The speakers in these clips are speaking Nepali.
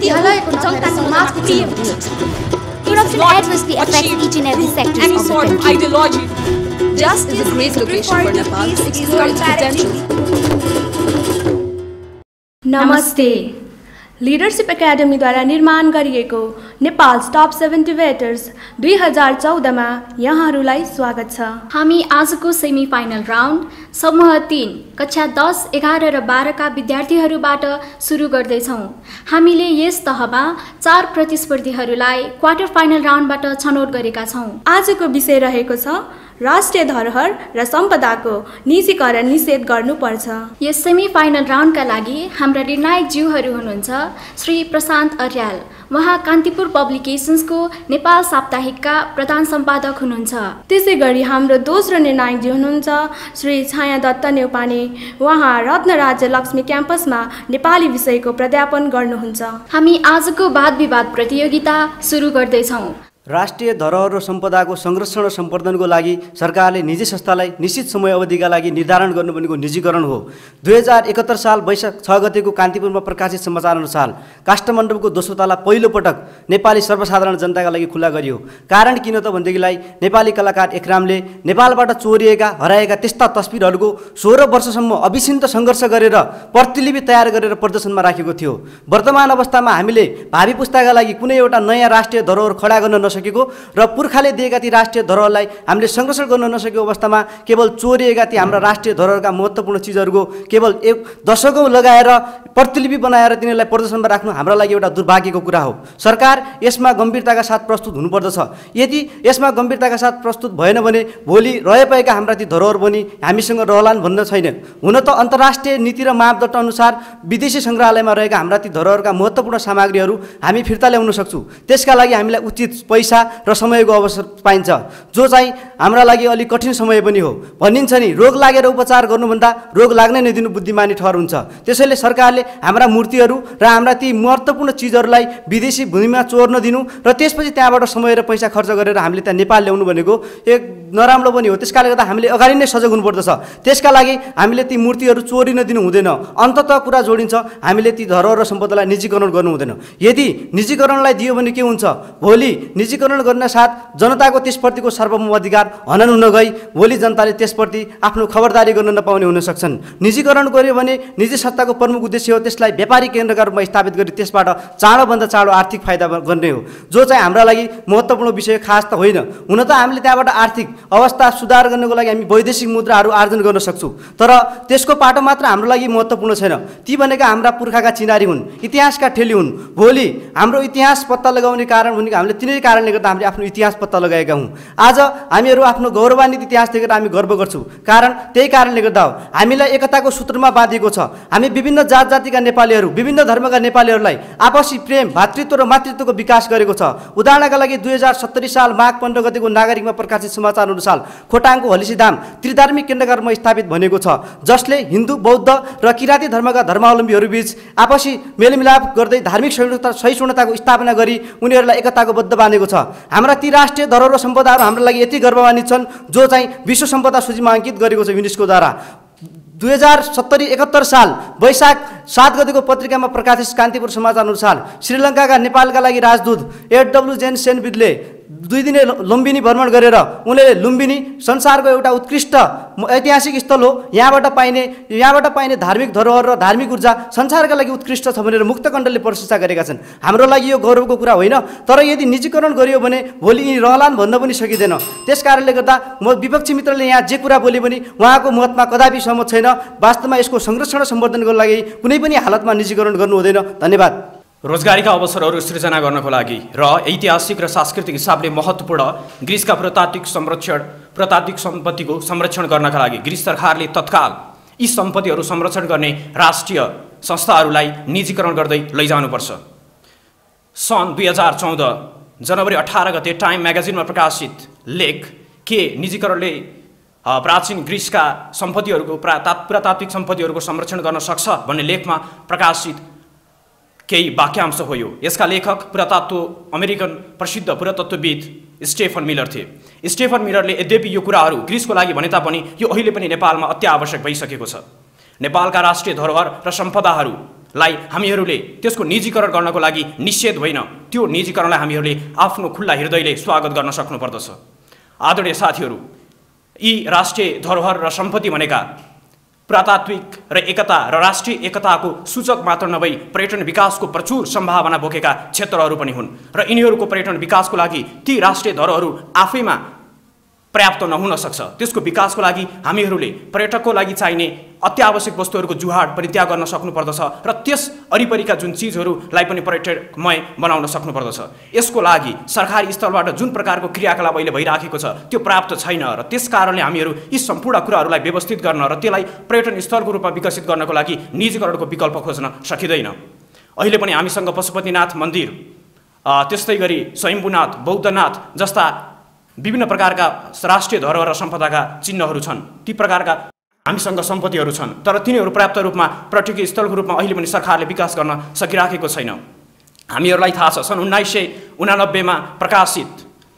विद्यालयको जनता समाजको प्रिय Corruption adversely affects each and every sector any of the sort of country. ideology. Just is a great location for Nepal to explore its potential. नमस्ते। लिडरशिप एकाडेमीद्वारा निर्माण गरिएको नेपाल टप 7 डिबेटर्स 2014 मा यहाँहरूलाई स्वागत छ। हामी आजको सेमी फाइनल राउन्ड समूह 3 कक्षा 10, 11 र 12 का विद्यार्थीहरूबाट सुरु गर्दैछौँ। हामीले यस तहमा 4 प्रतिस्पर्धीहरूलाई क्वार्टर फाइनल राउन्डबाट छनौट गरेका छौँ। आजको विषय रहेको छ राष्ट्रिय धरोहर र सम्पदाको निजीकरण निषेध गर्नुपर्छ। यस सेमी फाइनल राउन्डका लागि हाम्रा निर्णायक ज्यूहरू हुनुहुन्छ श्री प्रशान्त अर्याल, उहाँ कान्तिपुर पब्लिकेसन्सको नेपाल साप्ताहिकका प्रधान सम्पादक हुनुहुन्छ। त्यसै गरी हाम्रो दोस्रो निर्णायक ज्यू हुनुहुन्छ श्री छाया दत्त नेउपाने, उहाँ रत्न राज्य लक्ष्मी क्याम्पसमा नेपाली विषयको प्राध्यापन गर्नुहुन्छ। हामी आजको वाद विवाद प्रतियोगिता सुरु गर्दैछौँ। राष्ट्रिय धरोहर र सम्पदाको संरक्षण र सम्वर्धनको लागि सरकारले निजी संस्थालाई निश्चित समय अवधिका लागि निर्धारण गर्नु भनेको निजीकरण हो। 2071 साल वैशाख 6 गतेको कान्तिपुरमा प्रकाशित समाचार अनुसार काष्ठमण्डपको दोस्रो तला पहिलो पटक नेपाली सर्वसाधारण जनताका लागि खुला गरियो। कारण किन त भनेदेखिलाई नेपाली कलाकार एकरामले नेपालबाट चोरिएका हराएका त्यस्ता तस्बिरहरूको 16 वर्षसम्म अविच्छिन्न सङ्घर्ष गरेर प्रतिलिपि तयार गरेर प्रदर्शनमा राखेको थियो। वर्तमान अवस्थामा हामीले भावी पुस्ताका लागि कुनै एउटा नयाँ राष्ट्रिय धरोहर खडा गर्न सकेको र पुर्खाले दिएका ती राष्ट्रिय धरोहरलाई हामीले संरक्षण गर्न नसकेको अवस्थामा केवल चोरिएका ती हाम्रा राष्ट्रिय धरोहरका महत्त्वपूर्ण चिजहरूको केवल एक दशकौं लगाएर प्रतिलिपि बनाएर तिनीहरूलाई प्रदर्शनमा राख्नु हाम्रो लागि एउटा दुर्भाग्यको कुरा हो। सरकार यसमा गम्भीरताका साथ प्रस्तुत हुनुपर्दछ। यदि यसमा गम्भीरताका साथ प्रस्तुत भएन भने भोलि रहेपएका हाम्रा ती धरोहर पनि हामीसँग रहलान् भन्न छैन। हुन त अन्तर्राष्ट्रिय नीति र मापदण्ड अनुसार विदेशी सङ्ग्रहालयमा रहेका हाम्रा ती धरोहरका महत्त्वपूर्ण सामग्रीहरू हामी फिर्ता ल्याउन सक्छौँ। त्यसका लागि हामीलाई उचित पैसा र समयको अवसर पाइन्छ, जो चाहिँ हाम्रा लागि अलिक कठिन समय पनि हो। भनिन्छ नि, रोग लागेर उपचार गर्नुभन्दा रोग लाग्नै नदिनु बुद्धिमानी ठहर हुन्छ। त्यसैले सरकारले हाम्रा मूर्तिहरू र हाम्रा ती महत्त्वपूर्ण चिजहरूलाई विदेशी भूमिमा चोर्न दिनु र त्यसपछि त्यहाँबाट समय र पैसा खर्च गरेर हामीले त्यहाँ नेपाल ल्याउनु भनेको एक नराम्रो पनि हो। त्यसकारणले गर्दा हामीले अगाडि नै सजग हुनुपर्दछ। त्यसका लागि हामीले ती मूर्तिहरू चोरिन दिनु हुँदैन। अन्ततः कुरा जोडिन्छ, हामीले ती धरोहर र सम्पदालाई निजीकरण गर्नु हुँदैन। यदि निजीकरणलाई दियो भने के हुन्छ, भोलि निजीकरण गर्न साथ जनताको त्यसप्रतिको सार्वभौम अधिकार हनन हुन गई भोलि जनताले त्यसप्रति आफ्नो खबरदारी गर्न नपाउने हुन सक्छन्। निजीकरण गर्यो भने निजी सत्ताको प्रमुख उद्देश्य हो त्यसलाई व्यापारिक केन्द्रका रूपमा स्थापित गरी त्यसबाट चाँडोभन्दा चाँडो आर्थिक फाइदा गर्ने हो, जो चाहिँ हाम्रा लागि महत्त्वपूर्ण विषय खास त होइन। हुन त हामीले त्यहाँबाट आर्थिक अवस्था सुधार गर्नको लागि हामी वैदेशिक मुद्राहरू आर्जन गर्न सक्छौँ, तर त्यसको पाटो मात्र हाम्रो लागि महत्त्वपूर्ण छैन। ती भनेका हाम्रा पुर्खाका चिनारी हुन्, इतिहासका ठेली हुन्। भोलि हाम्रो इतिहास पत्ता लगाउने कारण भनेको हामीले तिनै कारणले गर्दा हामीले आफ्नो इतिहास पत्ता लगाएका हौँ। आज हामीहरू आफ्नो गौरवान्वित इतिहास देखेर हामी गर्व गर्छौँ, कारण त्यही कारणले गर्दा हो। हामीलाई एकताको सूत्रमा बाँधिएको छ। हामी विभिन्न जात जातिका नेपालीहरू, विभिन्न धर्मका नेपालीहरूलाई आपसी प्रेम, भातृत्व र मातृत्वको विकास गरेको छ। उदाहरणका लागि 2070 साल माघ 15 गतेको नागरिकमा प्रकाशित समाचार अनुसार खोटाङको हलिसीधाम त्रिधार्मिक केन्द्रका रूपमा स्थापित भनेको छ, जसले हिन्दू, बौद्ध र किराँती धर्मका धर्मावलम्बीहरू बीच आपसी मेलमिलाप गर्दै धार्मिक सहिष्णुताको स्थापना गरी उनीहरूलाई एकताको बद्ध बाँधेको छ। हाम्रा ती राष्ट्रिय धरोहर र सम्पदाहरू हाम्रो लागि यति गर्वन्वित छन्, जो चाहिँ विश्व सम्पदा सूचीमा अङ्कित गरेको छ युनेस्कोद्वारा। 2071 साल वैशाख 7 गतेको पत्रिकामा प्रकाशित कान्तिपुर समाचार अनुसार श्रीलङ्काका नेपालका लागि राजदूत एडब्ल्यू जेन सेनविडले 2 दिने लुम्बिनी भ्रमण गरेर उनले लुम्बिनी संसारको एउटा उत्कृष्ट ऐतिहासिक स्थल हो, यहाँबाट पाइने धार्मिक धरोहर र धार्मिक ऊर्जा संसारका लागि उत्कृष्ट छ भनेर मुक्तकण्ठले प्रशंसा गरेका छन्। हाम्रो लागि यो गौरवको कुरा होइन, तर यदि निजीकरण गरियो भने भोलि यी रहलान् भन्न पनि सकिँदैन। त्यसकारणले गर्दा म विपक्षी मित्रले यहाँ जे कुरा बोले पनि उहाँको मतमा कदापि सहमत छैन। वास्तवमा यसको संरक्षण र सम्वर्धनको लागि कुनै पनि हालतमा निजीकरण गर्नु हुँदैन। धन्यवाद। रोजगारीका अवसरहरू सृजना गर्नको लागि र ऐतिहासिक र सांस्कृतिक हिसाबले महत्त्वपूर्ण ग्रिसका पुरातात्विक सम्पत्तिको संरक्षण गर्नका लागि ग्रिस सरकारले तत्काल यी सम्पत्तिहरू संरक्षण गर्ने राष्ट्रिय संस्थाहरूलाई निजीकरण गर्दै लैजानुपर्छ। सन् 2014 जनवरी 18 गते टाइम म्यागजिनमा प्रकाशित लेख के निजीकरणले प्राचीन ग्रिसका सम्पत्तिहरूको पुरातात्विक सम्पत्तिहरूको संरक्षण गर्न सक्छ भन्ने लेखमा प्रकाशित केही वाक्यांश हो यो। यसका लेखक अमेरिकन प्रसिद्ध पुरातत्त्वविद स्टेफन मिलर थिए। स्टेफन मिलरले यद्यपि यो कुराहरू ग्रिसको लागि भने तापनि यो अहिले पनि नेपालमा अत्यावश्यक भइसकेको छ। नेपालका राष्ट्रिय धरोहर र सम्पदाहरू लाई हामीहरूले त्यसको निजीकरण गर्नको लागि निषेध होइन, त्यो निजीकरणलाई हामीहरूले आफ्नो खुल्ला हृदयले स्वागत गर्न सक्नुपर्दछ। आदरणीय साथीहरू, यी राष्ट्रिय धरोहर र सम्पत्ति भनेका पुरातात्विक र एकता र राष्ट्रिय एकताको सूचक मात्र नभई पर्यटन विकासको प्रचुर सम्भावना बोकेका क्षेत्रहरू पनि हुन् र यिनीहरूको पर्यटन विकासको लागि ती राष्ट्रिय धरोहरहरू आफैमा पर्याप्त नहुन सक्छ। त्यसको विकासको लागि हामीहरूले पर्यटकको लागि चाहिने अत्यावश्यक वस्तुहरूको जुहाड पनि त्याग गर्न सक्नुपर्दछ र त्यस वरिपरिका जुन चिजहरूलाई पनि पर्यटकमय बनाउन सक्नुपर्दछ। यसको लागि सरकारी स्तरबाट जुन प्रकारको क्रियाकलाप अहिले भइराखेको छ त्यो पर्याप्त छैन र त्यस कारणले हामीहरू यी सम्पूर्ण कुराहरूलाई व्यवस्थित गर्न र त्यसलाई पर्यटन स्थलको रूपमा विकसित गर्नको लागि निजीकरणको विकल्प खोज्न सकिँदैन। अहिले पनि हामीसँग पशुपतिनाथ मन्दिर, त्यस्तै गरी स्वयम्भूनाथ, बौद्धनाथ जस्ता विभिन्न प्रकारका राष्ट्रिय धरोहर र सम्पदाका चिन्हहरू छन्। ती प्रकारका हामीसँग सम्पत्तिहरू छन्, तर तिनीहरू पर्याप्त रूपमा पर्यटकीय स्थलको रूपमा अहिले पनि सरकारले विकास गर्न सकिराखेको छैन। हामीहरूलाई थाहा छ, सन् 1989 मा प्रकाशित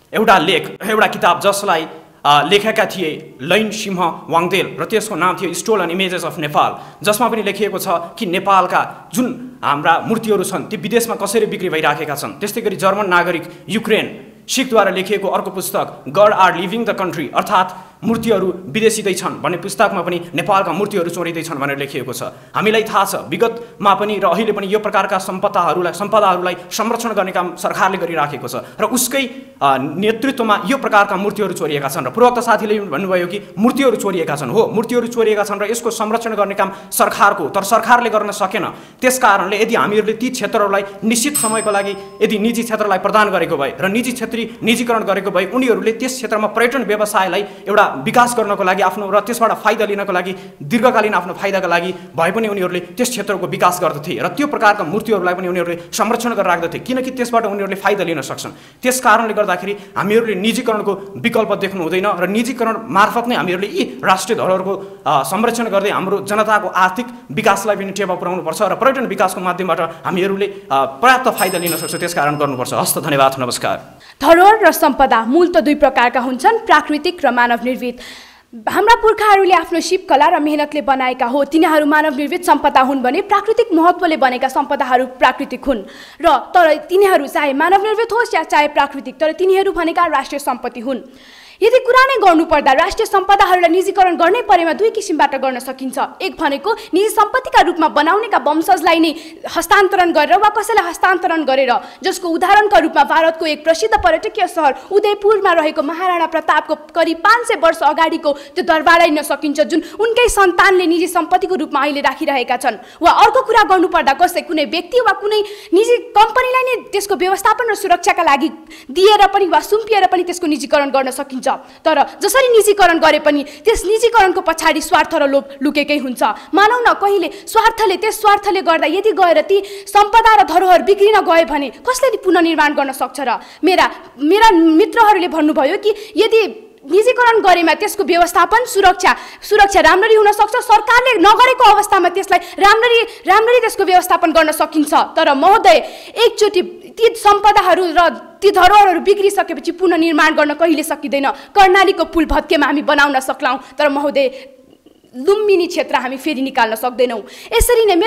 एउटा किताब जसलाई लेखेका थिए लैन सिंह वाङदेल र त्यसको नाम थियो स्टोलन इमेजेस अफ नेपाल, जसमा पनि लेखिएको छ कि नेपालका जुन हाम्रा मूर्तिहरू छन् ती विदेशमा कसरी बिक्री भइराखेका छन्। त्यस्तै गरी जर्मन नागरिक युक्रेन सिखद्वारा लेखिएको अर्को पुस्तक god are leaving the country, अर्थात् मूर्तिहरू विदेशिँदै छन् भन्ने पुस्तकमा पनि नेपालका मूर्तिहरू चोरिँदैछन् भनेर लेखिएको छ। हामीलाई थाहा छ विगतमा पनि र अहिले पनि यो प्रकारका सम्पदाहरूलाई संरक्षण गर्ने काम सरकारले गरिराखेको छ र उसकै नेतृत्वमा यो प्रकारका मूर्तिहरू चोरिएका छन्। र पूर्वोक्त साथीले भन्नुभयो कि मूर्तिहरू चोरिएका छन्। हो, मूर्तिहरू चोरिएका छन् र यसको संरक्षण गर्ने काम सरकारको, तर सरकारले गर्न सकेन। त्यस कारणले यदि हामीहरूले ती क्षेत्रहरूलाई निश्चित समयको लागि यदि निजी क्षेत्रलाई प्रदान गरेको भए र निजीकरण गरेको भए उनीहरूले त्यस क्षेत्रमा पर्यटन व्यवसायलाई एउटा विकास गर्नको लागि आफ्नो र त्यसबाट फाइदा लिनको लागि दीर्घकालीन आफ्नो फाइदाका लागि भए पनि उनीहरूले त्यस क्षेत्रको विकास गर्दथे र त्यो प्रकारका मूर्तिहरूलाई पनि उनीहरूले संरक्षण गरेर राख्दथे, किनकि त्यसबाट उनीहरूले फाइदा लिन सक्छन्। त्यस कारणले गर्दाखेरि हामीहरूले निजीकरणको विकल्प देख्नु हुँदैन र निजीकरण मार्फत नै हामीहरूले यी राष्ट्रिय धरोहरको संरक्षण गर्दै हाम्रो जनताको आर्थिक विकासलाई पनि टेवा पुर्याउनुपर्छ र पर्यटन विकासको माध्यमबाट हामीहरूले पर्याप्त फाइदा लिन सक्छ। त्यसकारण गर्नुपर्छ। हस्त, धन्यवाद, नमस्कार। धरोहर र सम्पदा मूल त दुई प्रकारका हुन्छन्, प्राकृतिक र मानव निर्मित। हाम्रा पुर्खाहरूले आफ्नो शिल्पकला र मेहनतले बनाएका हो, तिनीहरू मानव निर्मित सम्पदा हुन् भने प्राकृतिक महत्त्वले बनेका सम्पदाहरू प्राकृतिक हुन्। र तर तिनीहरू चाहे मानव निर्मित होस् या चाहे प्राकृतिक, तर तिनीहरू भनेका राष्ट्रिय सम्पत्ति हुन्। यदि कुरा नै गर्नुपर्दा राष्ट्रिय सम्पदाहरूलाई निजीकरण गर्नै परेमा दुई किसिमबाट गर्न सकिन्छ। एक भनेको निजी सम्पत्तिका रूपमा बनाउनेका वंशजलाई नै हस्तान्तरण गरेर वा कसैलाई हस्तान्तरण गरेर, जसको उदाहरणका रूपमा भारतको एक प्रसिद्ध पर्यटकीय सहर उदयपुरमा रहेको महाराणा प्रतापको करिब 500 वर्ष अगाडिको त्यो दरबारलाई लिन सकिन्छ, जुन उनकै सन्तानले निजी सम्पत्तिको रूपमा अहिले राखिरहेका छन्। वा अर्को कुरा गर्नुपर्दा कुनै व्यक्ति वा कुनै निजी कम्पनीलाई नै त्यसको व्यवस्थापन र सुरक्षाका लागि दिएर पनि वा सुम्पिएर पनि त्यसको निजीकरण गर्न सकिन्छ। तर जसरी निजीकरण गरे पनि त्यस निजीकरणको पछाडि स्वार्थ र लोभ लुकेकै हुन्छ। मानौ न कहिले त्यस स्वार्थले गर्दा यदि गएर ती सम्पदा र धरोहर बिग्रिन गए भने कसले पुनर्निर्माण गर्न सक्छ र? मेरा मित्रहरूले भन्नुभयो कि यदि निजीकरण गरेमा त्यसको व्यवस्थापन सुरक्षा राम्ररी हुन सक्छ, सरकारले नगरेको अवस्थामा त्यसलाई राम्ररी त्यसको व्यवस्थापन गर्न सकिन्छ। तर महोदय, एकचोटि ती सम्पदाहरू र ती धरोहरहरू बिग्रिसकेपछि पुनर्निर्माण गर्न कहिले सकिँदैन। कर्णालीको पुल भत्केमा हामी बनाउन सक्लौँ, तर महोदय लुम्बिनी क्षेत्र हामी फेरि निकाल्न सक्दैनौँ। यसरी नै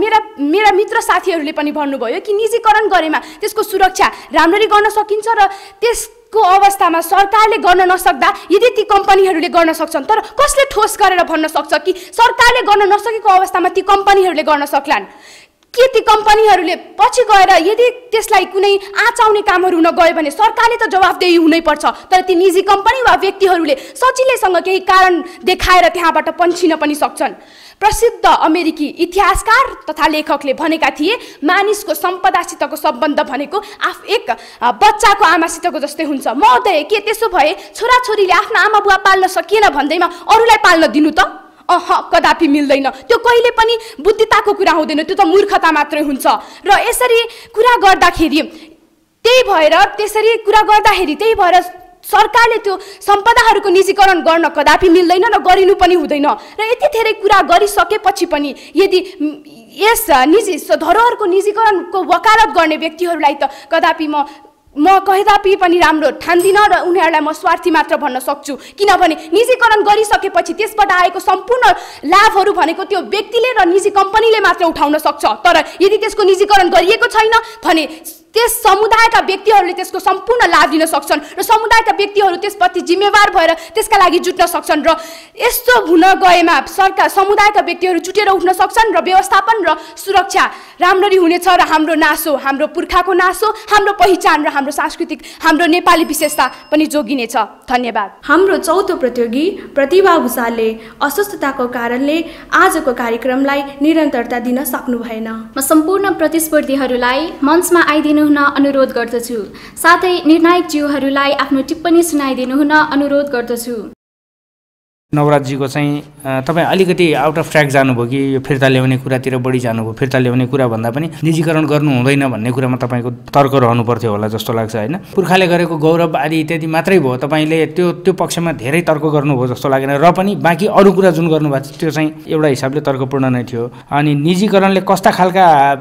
मेरा मित्र साथीहरूले पनि भन्नुभयो कि निजीकरण गरेमा त्यसको सुरक्षा राम्ररी गर्न सकिन्छ र त्यसको अवस्थामा सरकारले गर्न नसक्दा यदि ती कम्पनीहरूले गर्न सक्छन्, तर कसले ठोस गरेर भन्न सक्छ कि सरकारले गर्न नसकेको अवस्थामा ती कम्पनीहरूले गर्न सक्लान्? के ती कम्पनीहरूले पछि गएर यदि त्यसलाई कुनै आचाउने कामहरू हुन गयो भने सरकारले त जवाफदेही हुनैपर्छ। तर ती निजी कम्पनी वा व्यक्तिहरूले सजिलैसँग केही कारण देखाएर त्यहाँबाट पन्छिन पनि सक्छन्। प्रसिद्ध अमेरिकी इतिहासकार तथा लेखकले भनेका थिए, मानिसको सम्पदासितको सम्बन्ध भनेको एक बच्चाको आमासितको जस्तै हुन्छ। महोदय, के त्यसो भए छोराछोरीले आफ्ना आमा बुवा पाल्न सकिएन भन्दैमा अरूलाई पाल्न दिनु त? कदापि मिल्दैन। त्यो कहिले पनि बुद्धिताको कुरा हुँदैन, त्यो त मूर्खता मात्रै हुन्छ। र यसरी कुरा गर्दाखेरि सरकारले त्यो सम्पदाहरूको निजीकरण गर्न कदापि मिल्दैन र गरिनु पनि हुँदैन। र यति धेरै कुरा गरिसकेपछि पनि यदि यस निजी धरोहरको निजीकरणको वकालत गर्ने व्यक्तिहरूलाई त कदापि म म कहिदापि पनि राम्रो ठान्दिनँ र उनीहरूलाई म स्वार्थी मात्र भन्न सक्छु किनभने निजीकरण गरिसकेपछि त्यसबाट आएको सम्पूर्ण लाभहरू भनेको त्यो व्यक्तिले र निजी कम्पनीले मात्र उठाउन सक्छ तर यदि त्यसको निजीकरण गरिएको छैन भने त्यस समुदायका व्यक्तिहरूले त्यसको सम्पूर्ण लाभ लिन सक्छन् र समुदायका व्यक्तिहरू त्यसप्रति जिम्मेवार भएर त्यसका लागि जुट्न सक्छन् र यस्तो हुन गएमा सरकार समुदायका व्यक्तिहरू जुटेर उठ्न सक्छन् र व्यवस्थापन र सुरक्षा राम्ररी हुनेछ र हाम्रो नासो हाम्रो पुर्खाको नासो हाम्रो पहिचान र हाम्रो सांस्कृतिक हाम्रो नेपाली विशेषता पनि जोगिनेछ। धन्यवाद। हाम्रो चौथो प्रतियोगी प्रतिभा भुषालले अस्वस्थताको कारणले आजको कार्यक्रमलाई निरन्तरता दिन सक्नु भएन। म सम्पूर्ण प्रतिस्पर्धीहरूलाई मञ्चमा आइदिनु हुन अनुरोध गर्दछु। साथै निर्णायकज्यूहरूलाई आफ्नो टिप्पणी सुनाइदिनु हुन अनुरोध गर्दछु। नवराजजीको चाहिँ तपाईँ अलिकति आउट अफ ट्र्याक जानुभयो कि यो फिर्ता ल्याउने कुरातिर बढी जानुभयो। फिर्ता ल्याउने कुरा भन्दा पनि निजीकरण गर्नु हुँदैन भन्ने कुरामा तपाईँको तर्क रहनु पर्थ्यो होला जस्तो लाग्छ होइन। पुर्खाले गरेको गौरव आदि इत्यादि मात्रै भयो, तपाईँले त्यो पक्षमा धेरै तर्क गर्नुभयो जस्तो लागेन र पनि बाँकी अरू कुरा जुन गर्नुभएको थियो त्यो चाहिँ एउटा हिसाबले तर्कपूर्ण नै थियो। अनि निजीकरणले कस्ता खालका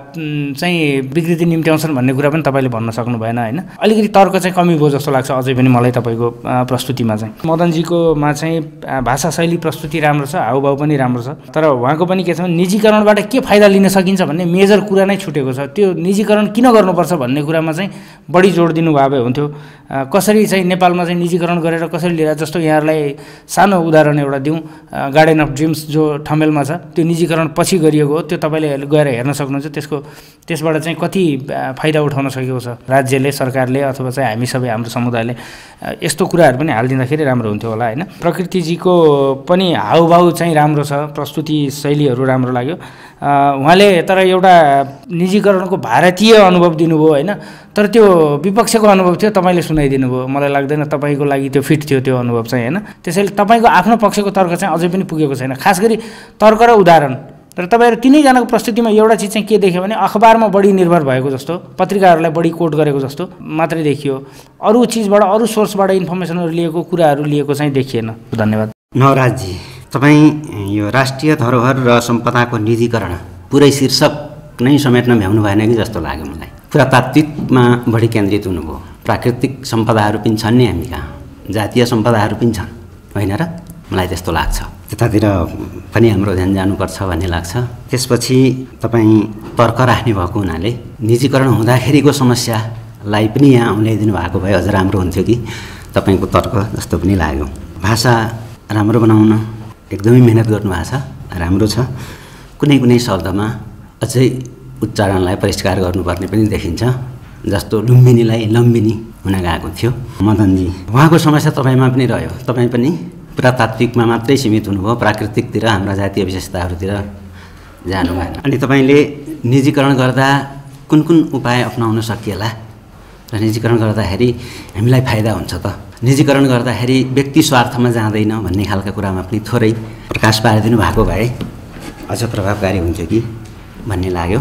चाहिँ विकृति निम्त्याउँछन् भन्ने कुरा पनि तपाईँले भन्न सक्नु भएन होइन। अलिकति तर्क चाहिँ कमी भयो जस्तो लाग्छ अझै पनि मलाई तपाईँको प्रस्तुतिमा चाहिँ। मदनजीकोमा चाहिँ भाषा शैली प्रस्तुति राम्रो छ, हाउभाउ पनि राम्रो छ, तर उहाँको पनि के छ भने निजीकरणबाट के फाइदा लिन सकिन्छ भन्ने मेजर कुरा नै छुटेको छ। त्यो निजीकरण किन गर्नुपर्छ भन्ने कुरामा चाहिँ बढी जोड दिनुभए भए हुन्थ्यो। कसरी चाहिँ नेपालमा चाहिँ निजीकरण गरेर कसरी लिएर, जस्तो यहाँहरूलाई सानो उदाहरण एउटा दिउँ, गार्डन अफ ड्रिम्स जो ठमेलमा छ त्यो निजीकरण पछि गरिएको हो, त्यो तपाईँले गएर हेर्न सक्नुहुन्छ। त्यसबाट चाहिँ कति फाइदा उठाउन सकेको छ राज्यले, सरकारले अथवा चाहिँ हामी सबै हाम्रो समुदायले। यस्तो कुराहरू पनि हालिदिँदाखेरि राम्रो हुन्थ्यो होला होइन। प्रकृतिजीको पनि हाउभाउ चाहिँ राम्रो छ, प्रस्तुति शैलीहरू राम्रो लाग्यो उहाँले, तर एउटा निजीकरणको भारतीय अनुभव दिनुभयो होइन, तर त्यो विपक्षको अनुभव थियो, तपाईँले सुनाइदिनु भयो। मलाई लाग्दैन तपाईँको लागि त्यो फिट थियो त्यो अनुभव चाहिँ होइन। त्यसैले तपाईँको आफ्नो पक्षको तर्क चाहिँ अझै पनि पुगेको छैन, खास गरी तर्क र उदाहरण। तर तपाईँहरू तिनैजनाको प्रस्तुतिमा एउटा चिज चाहिँ के देख्यो भने अखबारमा बढी निर्भर भएको जस्तो, पत्रिकाहरूलाई बढी कोट गरेको जस्तो मात्रै देखियो, अरू चिजबाट अरू सोर्सबाट इन्फर्मेसनहरू लिएको कुराहरू लिएको चाहिँ देखिएन। धन्यवाद। नवराजजी, तपाईँ यो राष्ट्रिय धरोहर र सम्पदाको निजीकरण पुरै शीर्षक नै समेट्न भ्याउनु भएन कि जस्तो लाग्यो मलाई। पुरातात्विकमा बढी केन्द्रित हुनुभयो। प्राकृतिक सम्पदाहरू पनि छन् नि हामी कहाँ, जातीय सम्पदाहरू पनि छन् होइन र? मलाई त्यस्तो लाग्छ, त्यतातिर पनि हाम्रो ध्यान जानुपर्छ भन्ने लाग्छ। त्यसपछि तपाईँ तर्क राख्ने भएको हुनाले निजीकरण हुँदाखेरिको समस्यालाई पनि यहाँ औँल्याइदिनु भएको भए अझ राम्रो हुन्थ्यो कि तपाईँको तर्क जस्तो पनि लाग्यो। भाषा राम्रो बनाउन एकदमै मिहिनेत गर्नुभएको छ, राम्रो छ। कुनै कुनै शब्दमा अझै उच्चारणलाई परिष्कार गर्नुपर्ने पनि देखिन्छ, जस्तो लुम्बिनीलाई लम्बिनी हुन गएको थियो। मदनजी, उहाँको समस्या तपाईँमा पनि रह्यो, तपाईँ पनि पुरातात्विकमा मात्रै सीमित हुनुभयो, प्राकृतिकतिर हाम्रा जातीय विशेषताहरूतिर जानु भएन। अनि तपाईँले निजीकरण गर्दा कुन कुन उपाय अपनाउन सकिएला र निजीकरण गर्दाखेरि हामीलाई फाइदा हुन्छ त, निजीकरण गर्दाखेरि व्यक्ति स्वार्थमा जाँदैन भन्ने खालका कुरामा पनि थोरै प्रकाश पारिदिनु भएको भए अझ प्रभावकारी हुन्थ्यो कि भन्ने लाग्यो।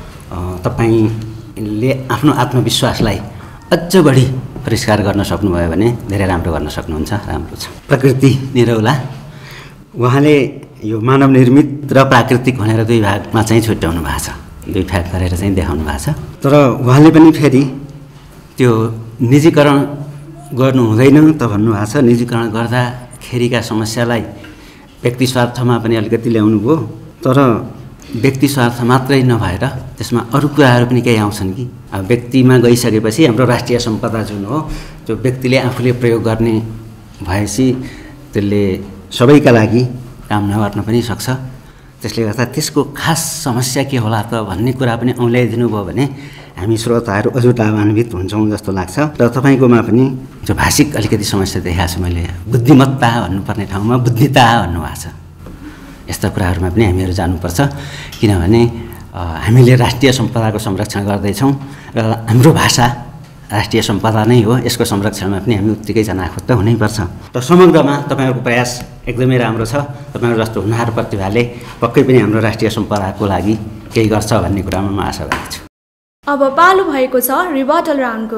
तपाईँले आफ्नो आत्मविश्वासलाई अझ बढी परिष्कार गर्न सक्नुभयो भने धेरै राम्रो गर्न सक्नुहुन्छ, राम्रो छ। प्रकृति निरौला, उहाँले यो मानव निर्मित र प्राकृतिक भनेर दुई भागमा चाहिँ छुट्याउनु भएको छ, दुई भाग गरेर चाहिँ देखाउनु भएको छ। तर उहाँले पनि फेरि त्यो निजीकरण गर्नु हुँदैन त भन्नुभएको छ। निजीकरण गर्दाखेरिका समस्यालाई व्यक्ति स्वार्थमा पनि अलिकति ल्याउनु भयो, तर व्यक्ति स्वार्थ मात्रै नभएर त्यसमा अरू कुराहरू पनि केही आउँछन् कि। अब व्यक्तिमा गइसकेपछि हाम्रो राष्ट्रिय सम्पदा जुन हो त्यो व्यक्तिले आफूले प्रयोग गर्ने भएपछि त्यसले सबैका लागि काम नगर्न पनि सक्छ। त्यसले गर्दा त्यसको खास समस्या के होला त भन्ने कुरा पनि औँल्याइदिनु भयो भने हामी श्रोताहरू अझ लाभान्वित हुन्छौँ जस्तो लाग्छ। र तपाईँकोमा पनि जो भाषिक अलिकति समस्या देखाएको छु मैले, बुद्धिमत्ता भन्नुपर्ने ठाउँमा बुद्धिता भन्नुभएको छ। यस्ता कुराहरूमा पनि हामीहरू जानुपर्छ, किनभने हामीले राष्ट्रिय सम्पदाको संरक्षण गर्दैछौँ र हाम्रो भाषा राष्ट्रिय सम्पदा नै हो, यसको संरक्षणमा पनि हामी उत्तिकै जनाखोज त हुनैपर्छ। र समग्रमा तपाईँहरूको प्रयास एकदमै राम्रो छ। तपाईँहरू जस्तो हुनहार प्रतिभाले पक्कै पनि हाम्रो राष्ट्रिय सम्पदाको लागि केही गर्छ भन्ने कुरामा म आशावादी छु। अब पालो भएको छ रिबटल राउन्डको।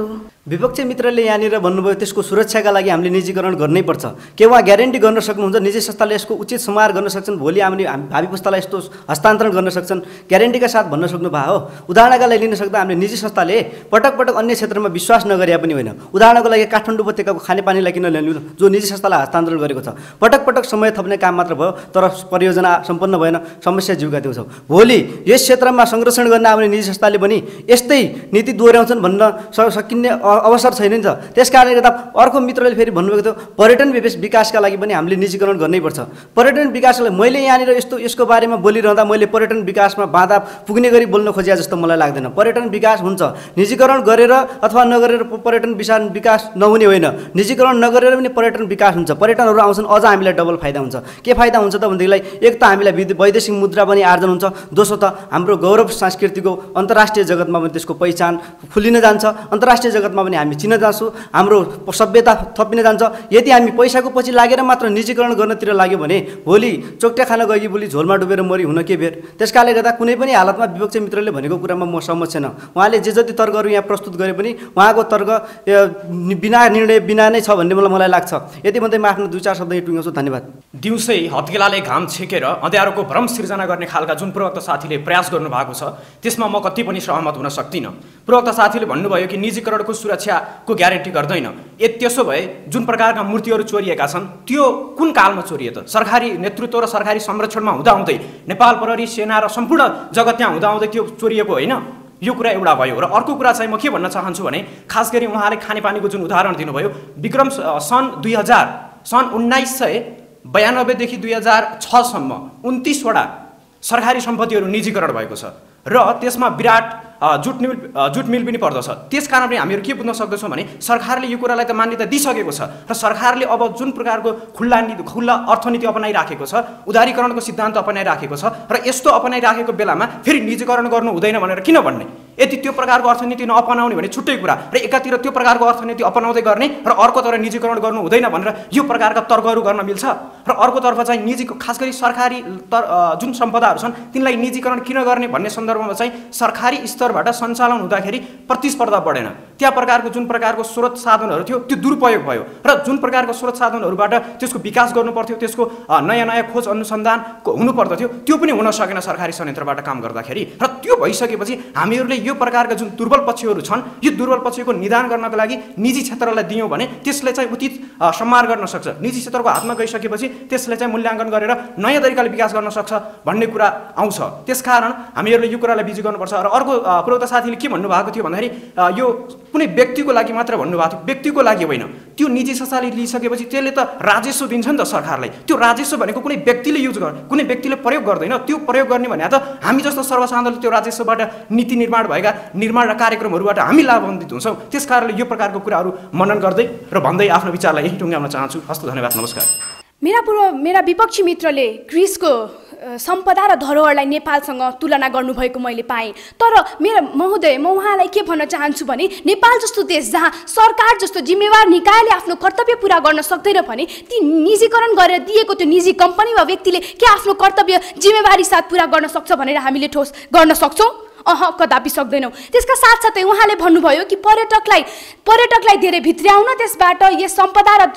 विपक्षी मित्रले यहाँनिर भन्नुभयो त्यसको सुरक्षाका लागि हामीले निजीकरण गर्नै पर्छ। के उहाँ ग्यारेन्टी गर्न सक्नुहुन्छ निजी संस्थाले यसको उचित समार गर्न सक्छन्, भोलि हामीले भावी पुस्तालाई यस्तो हस्तान्तरण गर्न सक्छन्, ग्यारेन्टीका साथ भन्न सक्नुभयो हो? उदाहरणका लागि लिन सक्दा हामीले निजी संस्थाले पटक पटक अन्य क्षेत्रमा विश्वास नगरे पनि होइन। उदाहरणको लागि काठमाडौँ उपत्यकाको खानेपानीलाई किन लिनु, जो निजी संस्थालाई हस्तान्तरण गरेको छ, पटक पटक समय थप्ने काम मात्र भयो तर परियोजना सम्पन्न भएन, समस्या जीवका त्यो छ। भोलि यस क्षेत्रमा संरक्षण गर्न आउने निजी संस्थाले पनि यस्तै नीति दोहोऱ्याउँछन् भन्न सकिने अवसर छैन नि त। त्यसकारणले गर्दा अर्को मित्रले फेरि भन्नुभएको थियो पर्यटन विकासका लागि पनि हामीले निजीकरण गर्नै पर्छ। पर्यटन विकासलाई मैले यहाँनिर यसको बारेमा बोलिरहँदा मैले पर्यटन विकासमा बाधा पुग्ने गरी बोल्न खोजिया जस्तो मलाई लाग्दैन। पर्यटन विकास हुन्छ, निजीकरण गरेर अथवा नगरेर पर्यटन विकास नहुने होइन, निजीकरण नगरेर पनि पर्यटन विकास हुन्छ। पर्यटनहरू आउँछन् अझ हामीलाई डबल फाइदा हुन्छ। के फाइदा हुन्छ त भनेदेखिलाई एक त हामीलाई वैदेशिक मुद्रा पनि आर्जन हुन्छ, दोस्रो त हाम्रो गौरव संस्कृतिको अन्तर्राष्ट्रिय जगतमा पनि त्यसको पहिचान खुलिन जान्छ, अन्तर्राष्ट्रिय जगतमा पनि हामी चिन्न जान्छौँ, हाम्रो सभ्यता थपिन जान्छ। यदि हामी पैसाको पछि लागेर मात्र निजीकरण गर्नतिर लाग्यो भने भोलि चोक्टा खान गएकी भोलि झोलमा डुबेर मरि हुन के बेर। त्यसकारणले गर्दा कुनै पनि हालतमा विपक्षी मित्रले भनेको कुरामा म सहमत छैन। उहाँले जे जति तर्कहरू यहाँ प्रस्तुत गरे पनि उहाँको तर्क बिना निर्णय बिना नै छ भन्ने मलाई लाग्छ। यति भन्दै म आफ्नो 2-4 शब्द टुङ्गाउँछु। धन्यवाद। दिउँसै हत्केलाले घाम छेकेर अँध्यारोको भ्रम सिर्जना गर्ने खालका जुन प्रवक्ता साथीले प्रयास गर्नुभएको छ त्यसमा म कति पनि सहमत हुन सक्दिनँ। प्रवक्ता साथीले भन्नुभयो कि निजीकरणको सुरक्षाको ग्यारेन्टी गर्दैन। त्यसो भए जुन प्रकारका मूर्तिहरू चोरिएका छन् त्यो कुन कालमा चोरिए त? सरकारी नेतृत्व र सरकारी संरक्षणमा हुँदाहुँदै नेपाल प्रहरी सेना र सम्पूर्ण जगत त्यहाँ हुँदाहुँदै त्यो चोरिएको होइन? यो कुरा एउटा भयो। र अर्को कुरा चाहिँ म के भन्न चाहन्छु भने खास गरी उहाँले खानेपानीको जुन उदाहरण दिनुभयो, विक्रम सन् 1992 देखि 2006 सम्म 29 वटा सरकारी सम्पत्तिहरू निजीकरण भएको छ र त्यसमा विराट जुट मिल पनि पर्दछ। त्यस कारणले हामीहरू के बुझ्न सक्दछौँ भने सरकारले यो कुरालाई त मान्यता दिइसकेको छ र सरकारले अब जुन प्रकारको खुल्ला अर्थनीति अपनाइराखेको छ, उदारीकरणको सिद्धान्त अपनाइराखेको छ र यस्तो अपनाइराखेको बेलामा फेरि निजीकरण गर्नु हुँदैन भनेर किन भन्ने? यदि त्यो प्रकारको अर्थनीति नअपनाउने भने छुट्टै कुरा, र एकातिर त्यो प्रकारको अर्थनीति अपनाउँदै गर्ने र अर्कोतिर निजीकरण गर्नु हुँदैन भनेर यो प्रकारका तर्कहरू गर्न मिल्छ? र अर्कोतर्फ चाहिँ निजीको खास गरी सरकारी जुन सम्पदाहरू छन् तिनलाई निजीकरण किन गर्ने भन्ने सन्दर्भमा चाहिँ सरकारी स्तरबाट सञ्चालन हुँदाखेरि प्रतिस्पर्धा बढेन। त्यहाँ प्रकारको जुन प्रकारको स्रोत साधनहरू थियो त्यो दुरुपयोग भयो र जुन प्रकारको स्रोत साधनहरूबाट त्यसको विकास गर्नुपर्थ्यो, त्यसको नयाँ नयाँ खोज अनुसन्धान हुनुपर्दथ्यो त्यो पनि हुन सकेन सरकारी संयन्त्रबाट काम गर्दाखेरि। र त्यो भइसकेपछि हामीहरूले यो प्रकारका जुन दुर्बल पक्षहरू छन् यो दुर्बल पक्षको निदान गर्नको लागि निजी क्षेत्रलाई दियौँ भने त्यसले चाहिँ उचित सम्मार गर्न सक्छ। निजी क्षेत्रको हातमा गइसकेपछि त्यसले चाहिँ मूल्याङ्कन गरेर नयाँ तरिकाले विकास गर्न सक्छ भन्ने कुरा आउँछ। त्यसकारण हामीहरूले यो कुरालाई बिजी गर्नुपर्छ। र अर्को प्रवक्ता साथीले के भन्नुभएको थियो भन्दाखेरि यो कुनै व्यक्तिको लागि मात्र भन्नुभएको थियो, व्यक्तिको लागि होइन। त्यो निजी संस्थाले लिइसकेपछि त्यसले त राजस्व दिन्छ नि त सरकारलाई। त्यो राजस्व भनेको कुनै व्यक्तिले युज गर्ने, कुनै व्यक्तिले प्रयोग गर्दैन। त्यो प्रयोग गर्ने भने त हामी जस्तो सर्वसाधारणले त्यो राजस्वबाट नीति निर्माण भएका निर्माण र कार्यक्रमहरूबाट हामी लाभान्वित हुन्छौँ। त्यस कारणले यो प्रकारको कुराहरू मनन गर्दै र भन्दै आफ्नो विचारलाई यही टुङ्ग्याउन चाहन्छु। हस्त धन्यवाद, नमस्कार। मेरा विपक्षी मित्रले ग्रिसको सम्पदा र धरोहरलाई नेपालसँग तुलना गर्नुभएको मैले पाएँ। तर महोदय म उहाँलाई के भन्न चाहन्छु भने नेपाल जस्तो देश जहाँ सरकार जस्तो जिम्मेवार निकायले आफ्नो कर्तव्य पुरा गर्न सक्दैन भने ती निजीकरण गरेर दिएको त्यो निजी कम्पनी वा व्यक्तिले के आफ्नो कर्तव्य जिम्मेवारी साथ पुरा गर्न सक्छ भनेर हामीले ठोस गर्न सक्छौँ? कदापि सक्दैनौँ। त्यसका साथसाथै उहाँले भन्नुभयो कि पर्यटकलाई धेरै भित्र्याउन, त्यसबाट यस सम्पदा र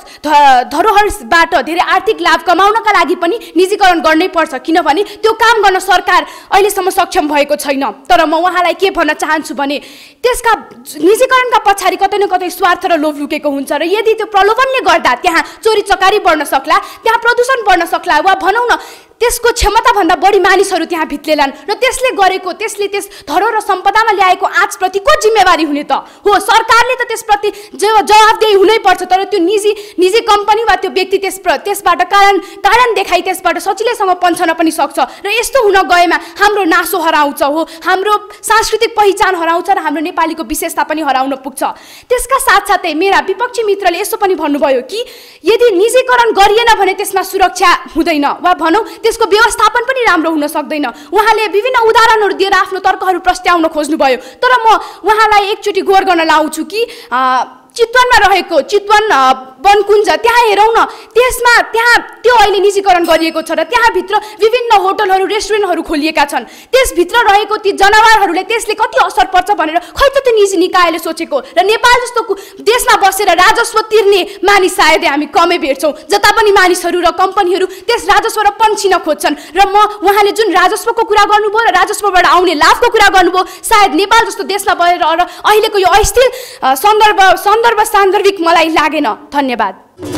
धरोहरबाट धेरै आर्थिक लाभ कमाउनका लागि पनि निजीकरण गर्नै पर्छ, किनभने त्यो काम गर्न सरकार अहिलेसम्म सक्षम भएको छैन। तर म उहाँलाई के भन्न चाहन्छु भने त्यसका निजीकरणका पछाडि कतै न कतै स्वार्थ र लोभ लुकेको हुन्छ र यदि त्यो प्रलोभनले गर्दा त्यहाँ चोरी चकारी बढ्न सक्ला, त्यहाँ प्रदूषण बढ्न सक्ला वा भनौँ न त्यसको क्षमताभन्दा बढी मानिसहरू त्यहाँ भित्लेलान् र त्यसले त्यस धरोहर र सम्पदामा ल्याएको आँचप्रति को जिम्मेवारी हुने त हो? सरकारले त त्यसप्रति जवाफदेही हुनैपर्छ। तर त्यो निजी कम्पनी वा त्यो व्यक्ति त्यसबाट कारण देखाइ त्यसबाट सजिलैसँग पन्छन पनि सक्छ र यस्तो हुन गएमा हाम्रो नासो हराउँछ हो, हाम्रो सांस्कृतिक पहिचान हराउँछ र हाम्रो नेपालीको विशेषता पनि हराउन पुग्छ। त्यसका साथसाथै मेरा विपक्षी मित्रले यसो पनि भन्नुभयो कि यदि निजीकरण गरिएन भने त्यसमा सुरक्षा हुँदैन वा भनौँ त्यसको व्यवस्थापन पनि राम्रो हुन सक्दैन। उहाँले विभिन्न उदाहरणहरू दिएर आफ्नो तर्कहरू प्रस्ट्याउन खोज्नुभयो। तर म उहाँलाई एकचोटि गौर गर्न लाउँछु कि चितवनमा रहेको चितवन वनकुञ्ज त्यहाँ हेरौँ न, त्यसमा त्यहाँ त्यो अहिले निजीकरण गरिएको छ र त्यहाँभित्र विभिन्न होटलहरू रेस्टुरेन्टहरू खोलिएका छन्। त्यसभित्र रहेको ती जनावरहरूले त्यसले कति असर पर्छ भनेर खै त त्यो निजी निकायले सोचेको। र नेपाल जस्तो देशमा बसेर राजस्व तिर्ने मानिस सायदै हामी कमै भेट्छौँ, जता पनि मानिसहरू र कम्पनीहरू त्यस राजस्व र पन्छिन खोज्छन्। र उहाँले जुन राजस्वको कुरा गर्नुभयो र राजस्वबाट आउने लाभको कुरा गर्नुभयो, सायद नेपाल जस्तो देशमा भएर अहिलेको यो अस्थिर सान्दर्भिक मलाई लागेन। धन्यवाद।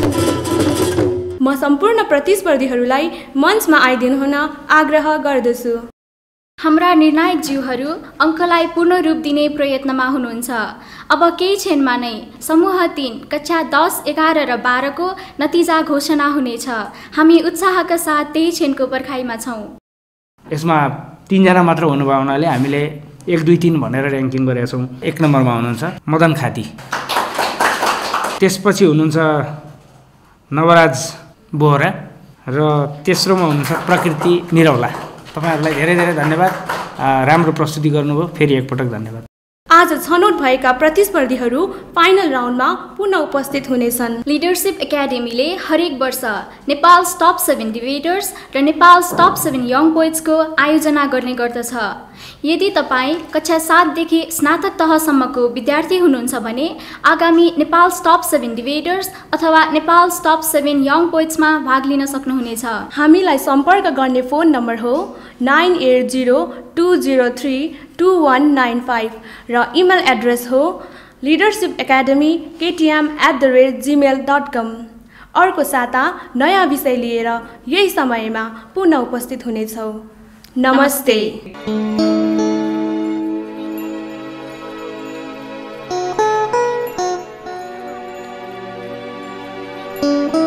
म सम्पूर्ण प्रतिस्पर्धीहरूलाई मञ्चमा आइदिनु हुन आग्रह गर्दछु। हाम्रा निर्णायक ज्यूहरू अङ्कलाई पूर्ण रूप दिने प्रयत्नमा हुनुहुन्छ। अब केही क्षणमा नै समूह 3 कक्षा 10, 11 र 12 को नतिजा घोषणा हुनेछ। हामी उत्साहका साथ त्यही क्षणको पर्खाइमा छौँ। यसमा 3 जना मात्र हुनुभयो हुनाले हामीले 1, 2, 3 भनेर र्याङ्किङ गरेका छौँ। 1 नम्बरमा हुनुहुन्छ मदन खाती, त्यसपछि हुनुहुन्छ नवराज बोहरा र तेस्रोमा हुनुहुन्छ प्रकृति निरौला। तपाईहरुलाई धेरै धेरै धन्यवाद। राम्रो प्रस्तुति गर्नुभयो, फेरि एकपटक धन्यवाद। आज छनौट भएका प्रतिस्पर्धीहरू फाइनल राउन्डमा पुनः उपस्थित हुनेछन्। लिडरसिप एकाडेमीले हरेक वर्ष नेपाल टप 7 डिबेटर्स र नेपाल टप 7 यङ पोइट्सको आयोजना गर्ने गर्दछ। यदि तपाईँ कक्षा 7 देखि स्नातक तहसम्मको विद्यार्थी हुनुहुन्छ भने आगामी नेपाल टप 7 डिबेटर्स अथवा नेपाल टप 7 यङ पोइट्समा भाग लिन सक्नुहुनेछ। हामीलाई सम्पर्क गर्ने फोन नम्बर हो 9802032195 र इमेल एड्रेस हो leadershipacademy@gmail.com। अर्को साता नयाँ विषय लिएर यही समयमा पुनः उपस्थित हुनेछौँ। नमस्ते।